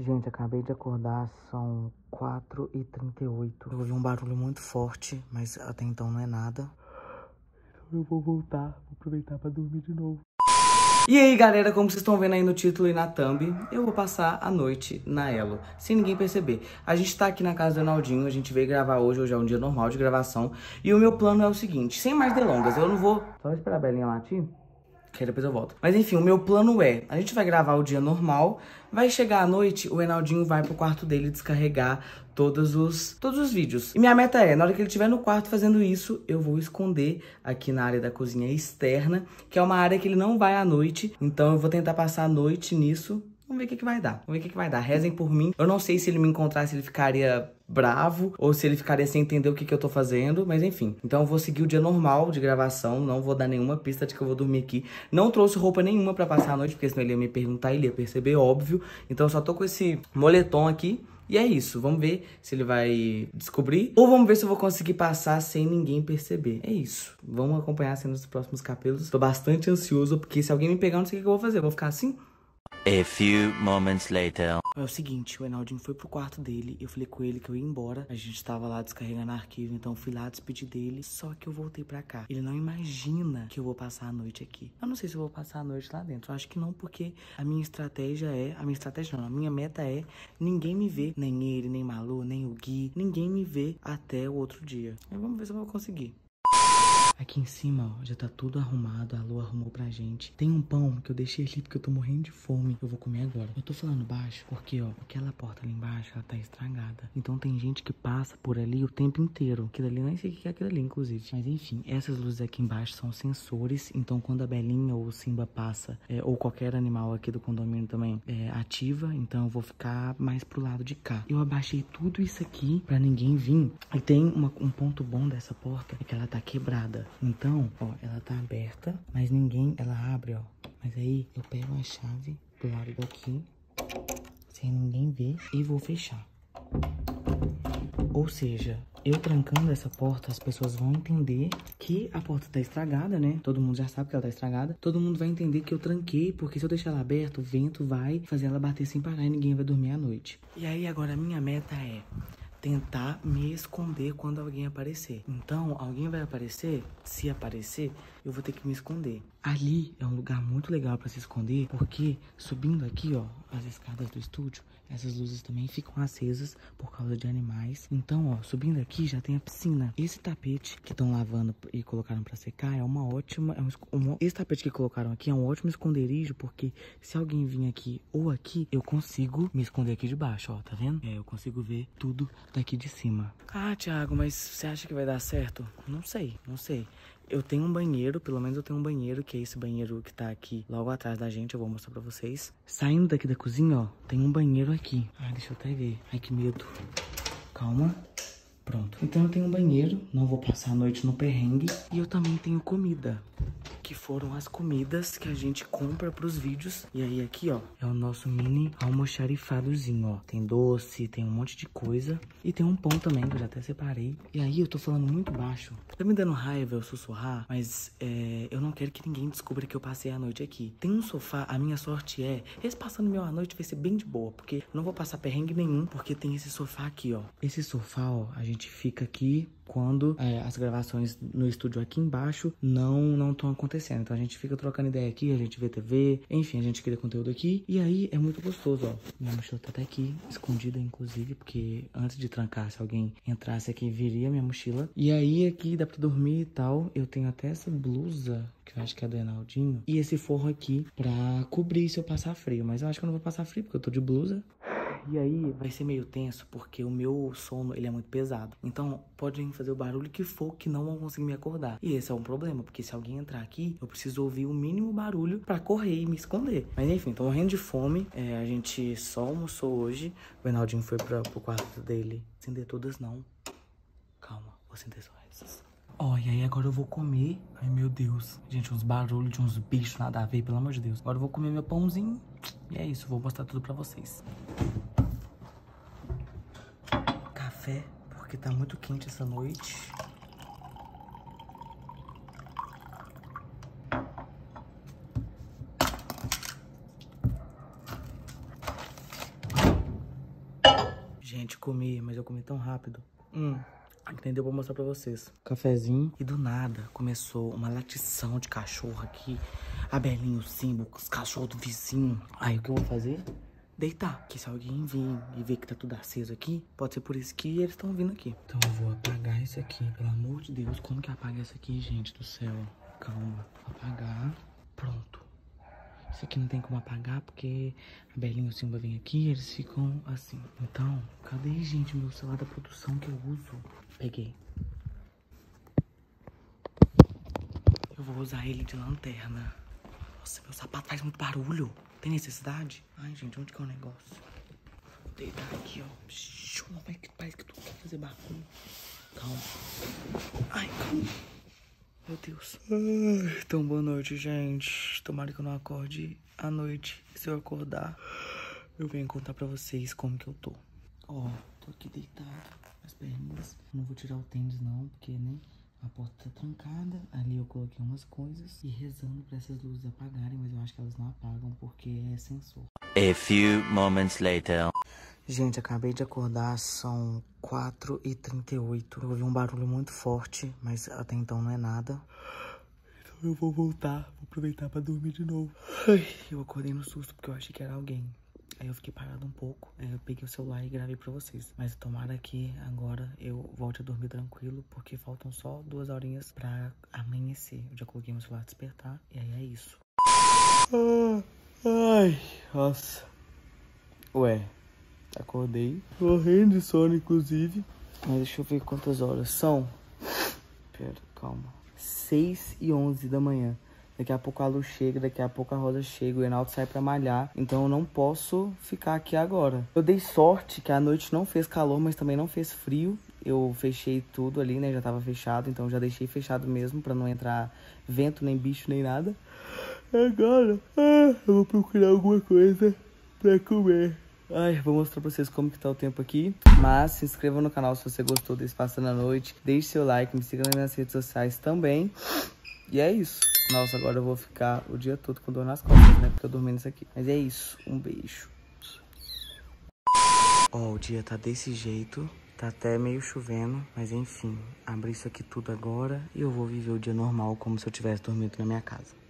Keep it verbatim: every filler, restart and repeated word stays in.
Gente, acabei de acordar, são quatro e trinta e oito. Eu ouvi um barulho muito forte, mas até então não é nada. Então eu vou voltar, vou aproveitar pra dormir de novo. E aí, galera, como vocês estão vendo aí no título e na thumb, eu vou passar a noite na Elo, sem ninguém perceber. A gente tá aqui na casa do Enaldinho, a gente veio gravar hoje, hoje é um dia normal de gravação. E o meu plano é o seguinte, sem mais delongas, eu não vou... Só esperar a Belinha latir, que aí depois eu volto. Mas enfim, o meu plano é, a gente vai gravar o dia normal, vai chegar à noite, o Enaldinho vai pro quarto dele descarregar todos os, todos os vídeos. E minha meta é, na hora que ele estiver no quarto fazendo isso, eu vou esconder aqui na área da cozinha externa, que é uma área que ele não vai à noite, então eu vou tentar passar a noite nisso. Vamos ver o que que vai dar. Vamos ver o que que vai dar. Rezem por mim. Eu não sei se ele me encontrasse, ele ficaria bravo ou se ele ficaria sem entender o que que eu tô fazendo, mas enfim. Então eu vou seguir o dia normal de gravação, não vou dar nenhuma pista de que eu vou dormir aqui. Não trouxe roupa nenhuma pra passar a noite, porque senão ele ia me perguntar, ele ia perceber, óbvio. Então eu só tô com esse moletom aqui. E é isso, vamos ver se ele vai descobrir ou vamos ver se eu vou conseguir passar sem ninguém perceber. É isso, vamos acompanhar as cenas dos próximos capítulos. Tô bastante ansioso, porque se alguém me pegar, eu não sei o que eu vou fazer, eu vou ficar assim... A few moments later. É o seguinte, o Enaldinho foi pro quarto dele, eu falei com ele que eu ia embora. A gente tava lá descarregando arquivo, então eu fui lá despedir dele. Só que eu voltei pra cá. Ele não imagina que eu vou passar a noite aqui. Eu não sei se eu vou passar a noite lá dentro. Eu acho que não, porque a minha estratégia é... A minha estratégia não, a minha meta é ninguém me ver. Nem ele, nem Malu, nem o Gui. Ninguém me vê até o outro dia. Então, vamos ver se eu vou conseguir. Aqui em cima, ó, já tá tudo arrumado, a Lu arrumou pra gente. Tem um pão que eu deixei ali porque eu tô morrendo de fome. Eu vou comer agora. Eu tô falando baixo porque, ó, aquela porta ali embaixo, ela tá estragada. Então tem gente que passa por ali o tempo inteiro. Aquilo ali, eu nem sei o que é aquilo ali, inclusive. Mas enfim, essas luzes aqui embaixo são sensores. Então quando a Belinha ou o Simba passa, é, ou qualquer animal aqui do condomínio também, é, ativa, então eu vou ficar mais pro lado de cá. Eu abaixei tudo isso aqui pra ninguém vir. E tem uma, um ponto bom dessa porta, é que ela tá quebrada. Então, ó, ela tá aberta, mas ninguém, ela abre, ó. Mas aí eu pego a chave do lado daqui, sem ninguém ver, e vou fechar. Ou seja, eu trancando essa porta, as pessoas vão entender que a porta tá estragada, né? Todo mundo já sabe que ela tá estragada. Todo mundo vai entender que eu tranquei, porque se eu deixar ela aberta, o vento vai fazer ela bater sem parar e ninguém vai dormir à noite. E aí, agora, a minha meta é tentar me esconder quando alguém aparecer. Então, alguém vai aparecer, se aparecer, eu vou ter que me esconder. Ali é um lugar muito legal pra se esconder, porque subindo aqui, ó, as escadas do estúdio, essas luzes também ficam acesas por causa de animais. Então, ó, subindo aqui já tem a piscina. Esse tapete que estão lavando e colocaram pra secar é uma ótima... É um, um, esse tapete que colocaram aqui é um ótimo esconderijo, porque se alguém vir aqui ou aqui, eu consigo me esconder aqui de baixo, ó, tá vendo? É, eu consigo ver tudo daqui de cima. Ah, Thiago, mas você acha que vai dar certo? Não sei, não sei. Eu tenho um banheiro, pelo menos eu tenho um banheiro, que é esse banheiro que tá aqui logo atrás da gente, eu vou mostrar pra vocês. Saindo daqui da cozinha, ó, tem um banheiro aqui. Ai, deixa eu até ver. Ai, que medo. Calma. Pronto. Então eu tenho um banheiro, não vou passar a noite no perrengue. E eu também tenho comida, que foram as comidas que a gente compra pros vídeos. E aí aqui, ó, é o nosso mini almoxarifadozinho, ó. Tem doce, tem um monte de coisa. E tem um pão também, que eu já até separei. E aí eu tô falando muito baixo. Tá me dando raiva eu sussurrar, mas é, eu não quero que ninguém descubra que eu passei a noite aqui. Tem um sofá, a minha sorte é, esse passando meu a noite vai ser bem de boa, porque eu não vou passar perrengue nenhum, porque tem esse sofá aqui, ó. Esse sofá, ó, a gente fica aqui quando é, as gravações no estúdio aqui embaixo não não estão acontecendo. Então a gente fica trocando ideia aqui, a gente vê T V, enfim, a gente cria conteúdo aqui. E aí é muito gostoso, ó. Minha mochila tá até aqui, escondida inclusive, porque antes de trancar, se alguém entrasse aqui, viria minha mochila. E aí aqui dá pra dormir e tal. Eu tenho até essa blusa, que eu acho que é do Enaldinho, e esse forro aqui pra cobrir se eu passar frio. Mas eu acho que eu não vou passar frio, porque eu tô de blusa. E aí vai ser meio tenso, porque o meu sono, ele é muito pesado. Então, podem fazer o barulho que for, que não vão conseguir me acordar. E esse é um problema, porque se alguém entrar aqui, eu preciso ouvir o mínimo barulho pra correr e me esconder. Mas enfim, tô morrendo de fome. É, a gente só almoçou hoje. O Enaldinho foi pra, pro quarto dele. Acender todas não. Calma, vou acender só essas. Ó, oh, e aí agora eu vou comer. Ai, meu Deus. Gente, uns barulhos de uns bichos nada a ver, pelo amor de Deus. Agora eu vou comer meu pãozinho. E é isso, vou mostrar tudo pra vocês. Café, porque tá muito quente essa noite. Gente, comi, mas eu comi tão rápido. Hum, entendeu? Vou mostrar pra vocês. Cafezinho. E do nada começou uma latição de cachorro aqui. A Belinha, o Simba, os cachorros do vizinho. Aí o que eu vou fazer? Deitar. Porque se alguém vir e ver que tá tudo aceso aqui, pode ser por isso que eles estão vindo aqui. Então eu vou apagar isso aqui. Pelo amor de Deus, como que apaga isso aqui, gente do céu? Calma. Apagar. Pronto. Isso aqui não tem como apagar porque a Belinha e o Simba vêm aqui e eles ficam assim. Então, cadê, gente, meu celular da produção que eu uso? Peguei. Eu vou usar ele de lanterna. Nossa, meu sapato faz muito barulho. Tem necessidade? Ai, gente, onde que é o negócio? Vou deitar aqui, ó. Não, vai que parece que tu quer fazer barulho. Calma. Ai, calma. Meu Deus. Ai, então, boa noite, gente. Tomara que eu não acorde à noite. Se eu acordar, eu venho contar pra vocês como que eu tô. Ó, tô aqui deitado, as perninhas. Não vou tirar o tênis, não, porque, né, a porta tá trancada. Ali eu coloquei umas coisas e rezando pra essas luzes apagarem, mas eu acho que elas não apagam porque é sensor. A few moments later. Gente, acabei de acordar, são quatro e trinta e oito. Eu ouvi um barulho muito forte, mas até então não é nada. Então eu vou voltar, vou aproveitar pra dormir de novo. Ai, eu acordei no susto porque eu achei que era alguém. Aí eu fiquei parado um pouco, aí eu peguei o celular e gravei pra vocês. Mas tomara que agora eu volte a dormir tranquilo, porque faltam só duas horinhas pra amanhecer. Eu já coloquei meu celular despertar, e aí é isso. Ai, nossa. Ué. Acordei, morrendo de sono, inclusive. Mas deixa eu ver quantas horas são. Pera, calma. seis e onze da manhã. Daqui a pouco a Lu chega, daqui a pouco a Rosa chega, o Reinaldo sai pra malhar. Então eu não posso ficar aqui agora. Eu dei sorte que a noite não fez calor, mas também não fez frio. Eu fechei tudo ali, né? Já tava fechado, então já deixei fechado mesmo pra não entrar vento, nem bicho, nem nada. Agora, ah, eu vou procurar alguma coisa pra comer. Ai, vou mostrar pra vocês como que tá o tempo aqui. Mas se inscreva no canal se você gostou desse Passando a Noite. Deixe seu like, me siga nas minhas redes sociais também. E é isso. Nossa, agora eu vou ficar o dia todo com dor nas costas, né? Porque eu dormi nisso aqui. Mas é isso. Um beijo. Ó, o dia tá desse jeito. Tá até meio chovendo. Mas enfim, abri isso aqui tudo agora. E eu vou viver o dia normal como se eu tivesse dormindo na minha casa.